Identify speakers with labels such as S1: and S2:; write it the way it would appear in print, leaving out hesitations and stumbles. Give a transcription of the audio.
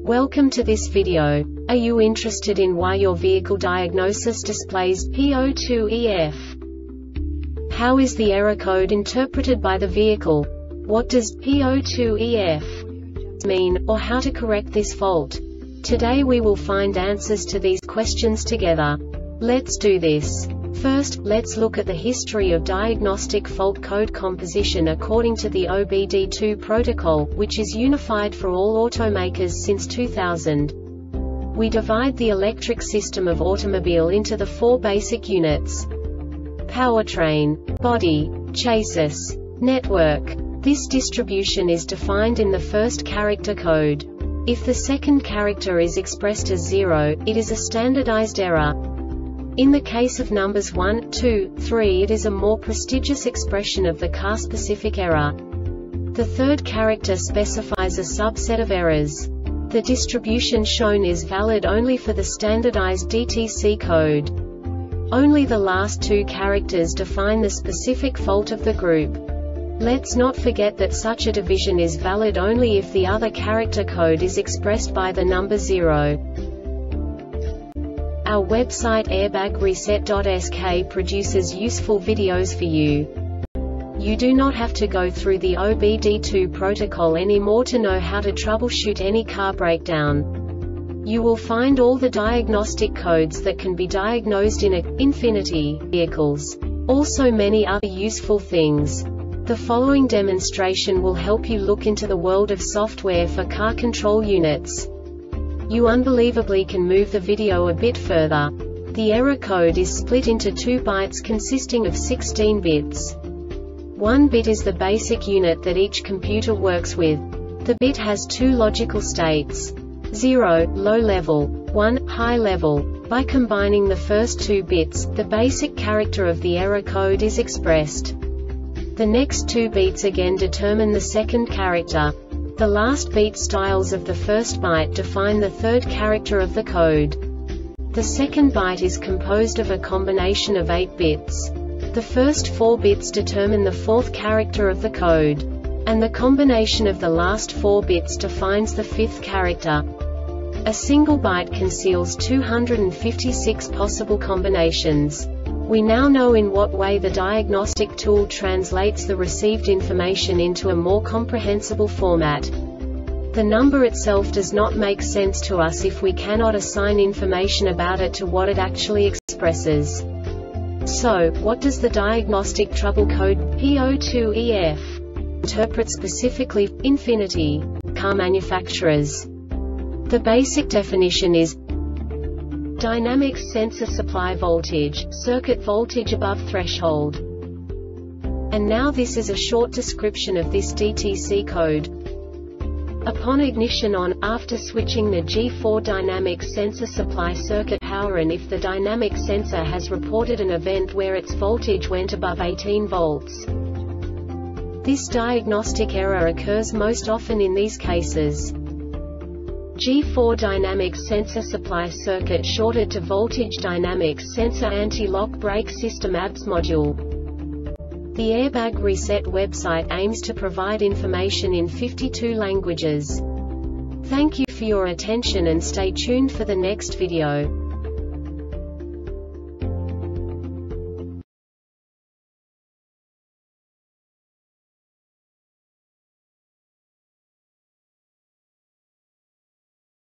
S1: Welcome to this video. Are you interested in why your vehicle diagnosis displays P02EF? How is the error code interpreted by the vehicle? What does P02EF mean, or how to correct this fault? Today we will find answers to these questions together. Let's do this. First, let's look at the history of diagnostic fault code composition according to the OBD2 protocol, which is unified for all automakers since 2000. We divide the electric system of automobile into the four basic units: powertrain, body, chassis, network. This distribution is defined in the first character code. If the second character is expressed as 0, it is a standardized error. In the case of numbers 1, 2, 3, it is a more prestigious expression of the car-specific error. The third character specifies a subset of errors. The distribution shown is valid only for the standardized DTC code. Only the last two characters define the specific fault of the group. Let's not forget that such a division is valid only if the other character code is expressed by the number 0. Our website airbagreset.sk produces useful videos for you. You do not have to go through the OBD2 protocol anymore to know how to troubleshoot any car breakdown. You will find all the diagnostic codes that can be diagnosed in Infiniti vehicles. Also many other useful things. The following demonstration will help you look into the world of software for car control units. You unbelievably can move the video a bit further. The error code is split into 2 bytes consisting of 16 bits. 1 bit is the basic unit that each computer works with. The bit has 2 logical states: 0, low level, 1, high level. By combining the first 2 bits, the basic character of the error code is expressed. The next 2 beats again determine the second character. The last beat styles of the first byte define the third character of the code. The second byte is composed of a combination of 8 bits. The first 4 bits determine the fourth character of the code. And the combination of the last 4 bits defines the fifth character. A single byte conceals 256 possible combinations. We now know in what way the diagnostic tool translates the received information into a more comprehensible format. The number itself does not make sense to us if we cannot assign information about it to what it actually expresses. So, what does the diagnostic trouble code P02EF interpret specifically for Infiniti car manufacturers? The basic definition is dynamic sensor supply voltage, circuit voltage above threshold. And now this is a short description of this DTC code. Upon ignition on, after switching the G4 dynamic sensor supply circuit power, and if the dynamic sensor has reported an event where its voltage went above 18 volts. This diagnostic error occurs most often in these cases: G4 dynamic sensor supply circuit shorted to voltage dynamics sensor anti-lock brake system ABS module. The Airbag Reset website aims to provide information in 52 languages. Thank you for your attention and stay tuned for the next video.